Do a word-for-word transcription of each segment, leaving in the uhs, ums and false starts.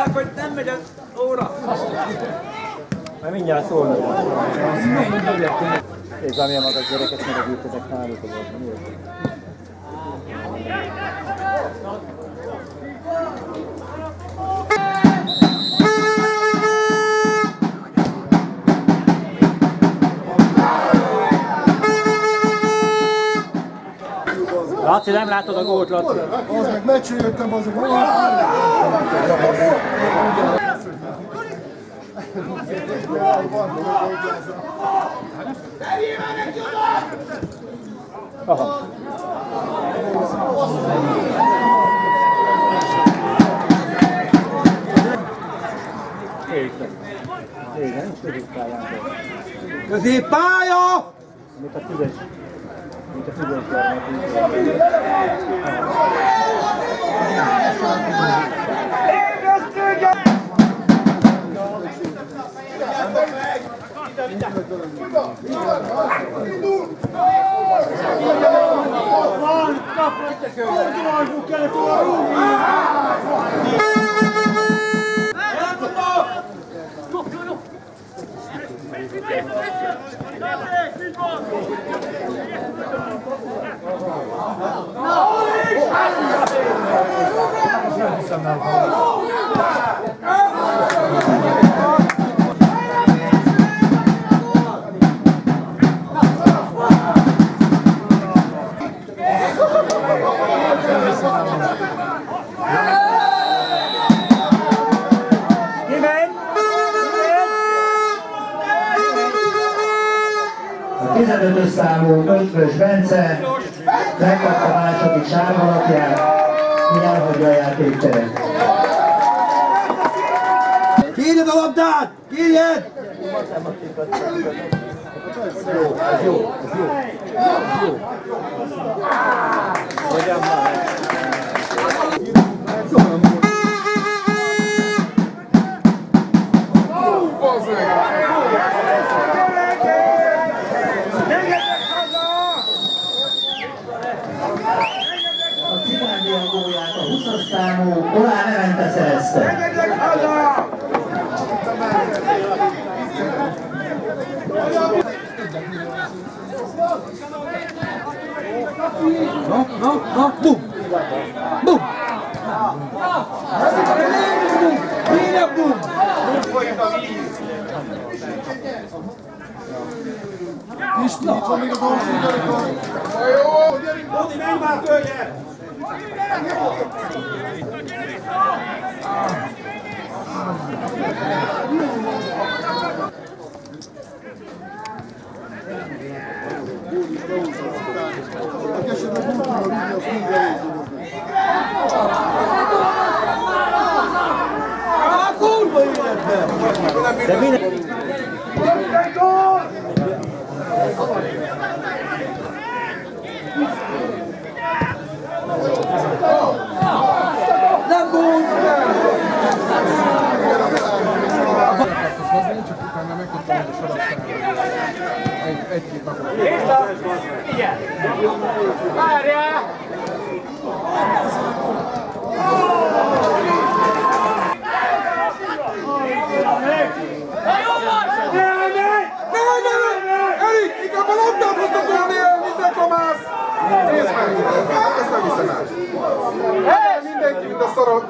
mondják, hogy nem megy az óra. Már mindjárt szólnak. És amilyen maga gyereket melegültetek náluk, hogy az miért? Laci, nem látod a gólt, Laci? Az meg meccsre jöttem, az meg... Aha. Igen, nincs középpályán. Középpálya! Mint a füzes. Mint a füzes gyermek. tizenötös számú Ötvös Bence megkapta a második sárgalapját, mi elhagyja a játékteret. Kérjed a labdát! Kérjed! Ez jó, ez jó, ez jó. Ez jó. Hogyan már? A Cigándia gólját a huszas számú Olán Levente szerezte. No, no, no, bum! Bum! Bum! Bum! Pisti, itt van még a golfunk, gyerekor! Bodi, menj már földje! A keserben bultúra vinni, azt mind eléződik. A kurva életben! De minden... Nem gól! Csak utána megkaptam, hogy a sarassára. Egy-két napot. Igen! Várjál! Erik, inkább a labdát hoztak volna el, minden kamász! Nézd meg! Ezt nem hiszem el. Mindenki, mint a szarok.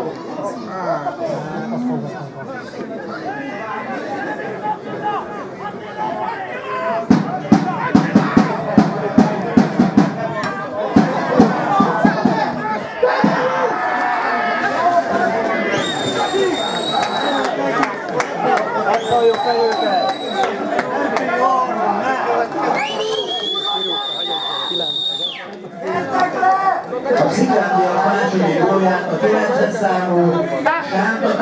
Halljuk fel őket! A Cigándia második gólját a kilences számú Sánta